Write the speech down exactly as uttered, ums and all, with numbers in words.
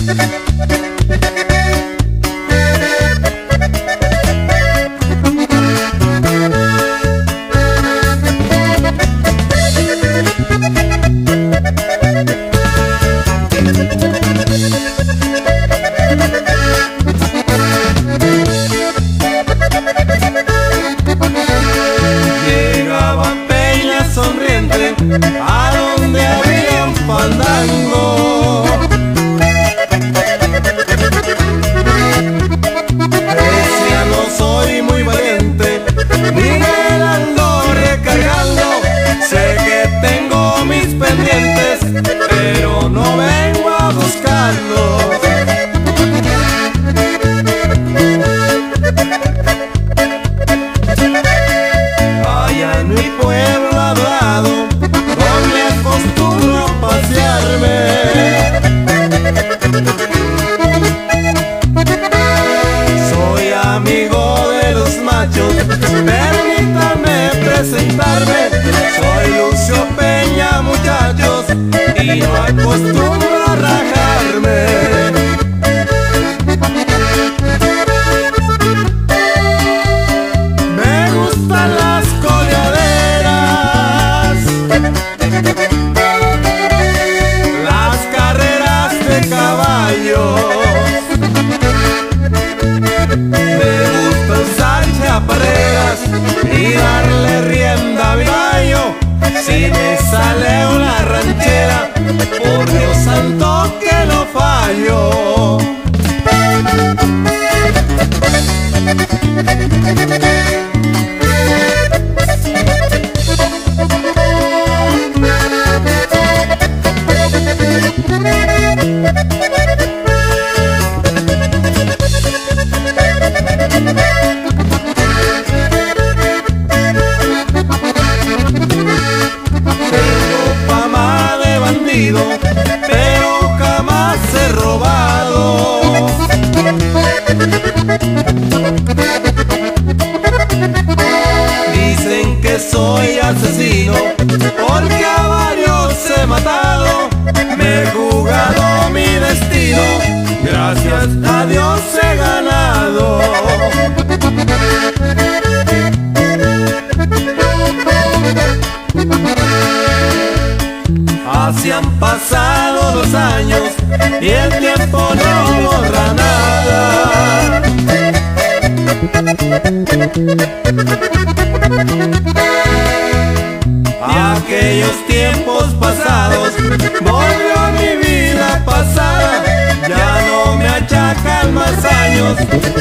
Llegaba Peña sonriente a donde había un fandango. Decía: no soy muy valiente, ni me la ando recargando. Sé que tengo mis pendientes, pero no vengo a buscarlos. Allá en mi pueblo adorado, donde acostumbro pasearme, soy amigo de los machos, permítanme presentarme. Soy Lucio Peña, muchachos, y no acostumbro a rajarme. Me gustan las coleaderas, las carreras de caballos. Me gusta usar chaparreras y darle rienda a mi gallo. Si me sale una ranchera, por Dios santo que no fallo. Pero jamás he robado. Dicen que soy asesino porque a varios he matado. Me he jugado mi destino, gracias a Dios he ganado. Así han pasado los años y el tiempo no borra nada. Aquellos tiempos pasados volvió a mi vida pasada. Ya no me achacan más años